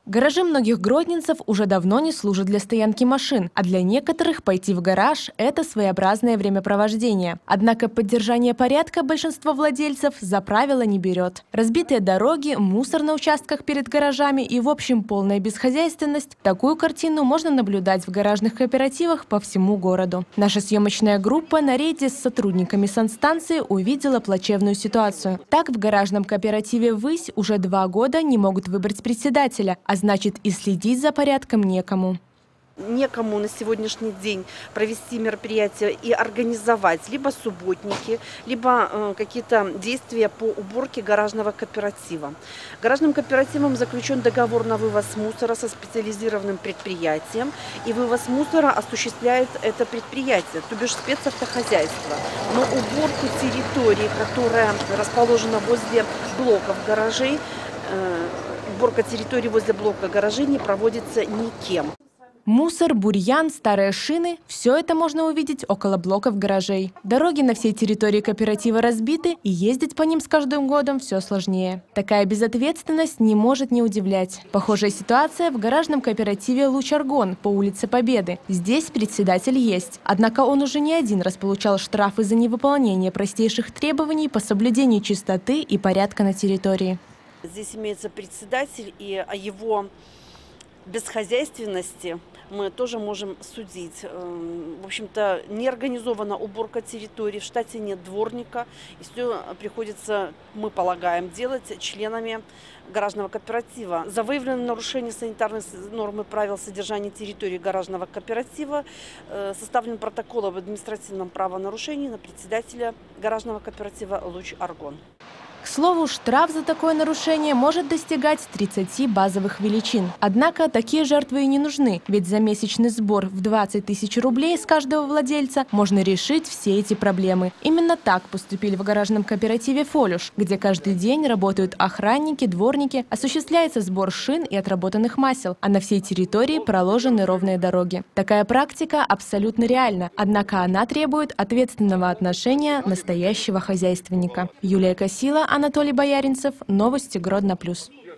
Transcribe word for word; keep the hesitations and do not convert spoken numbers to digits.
Гаражи многих гродненцев уже давно не служат для стоянки машин, а для некоторых пойти в гараж – это своеобразное времяпровождение. Однако поддержание порядка большинство владельцев за правило не берет. Разбитые дороги, мусор на участках перед гаражами и, в общем, полная бесхозяйственность – такую картину можно наблюдать в гаражных кооперативах по всему городу. Наша съемочная группа на рейде с сотрудниками санстанции увидела плачевную ситуацию. Так, в гаражном кооперативе «Высь» уже два года не могут выбрать председателя, а значит и следить за порядком некому. Некому на сегодняшний день провести мероприятие и организовать либо субботники, либо э, какие-то действия по уборке гаражного кооператива. Гаражным кооперативом заключен договор на вывоз мусора со специализированным предприятием, и вывоз мусора осуществляет это предприятие, то бишь спецавтохозяйство. Но уборку территории, которая расположена возле блоков гаражей, э, уборка территории возле блока гаражей не проводится никем. Мусор, бурьян, старые шины – все это можно увидеть около блоков гаражей. Дороги на всей территории кооператива разбиты, и ездить по ним с каждым годом все сложнее. Такая безответственность не может не удивлять. Похожая ситуация в гаражном кооперативе «Луч Аргон» по улице Победы. Здесь председатель есть. Однако он уже не один раз получал штрафы за невыполнение простейших требований по соблюдению чистоты и порядка на территории. Здесь имеется председатель, и о его бесхозяйственности мы тоже можем судить. В общем-то, не организована уборка территории, в штате нет дворника. И все приходится, мы полагаем, делать членами гаражного кооператива. За выявленное нарушение санитарной нормы правил содержания территории гаражного кооператива составлен протокол об административном правонарушении на председателя гаражного кооператива «Луч Аргон». К слову, штраф за такое нарушение может достигать тридцати базовых величин. Однако такие жертвы и не нужны, ведь за месячный сбор в двадцать тысяч рублей с каждого владельца можно решить все эти проблемы. Именно так поступили в гаражном кооперативе «Фолюш», где каждый день работают охранники, дворники, осуществляется сбор шин и отработанных масел, а на всей территории проложены ровные дороги. Такая практика абсолютно реальна, однако она требует ответственного отношения настоящего хозяйственника. Юлия Косила, Анатолий Бояринцев. Новости Гродно плюс.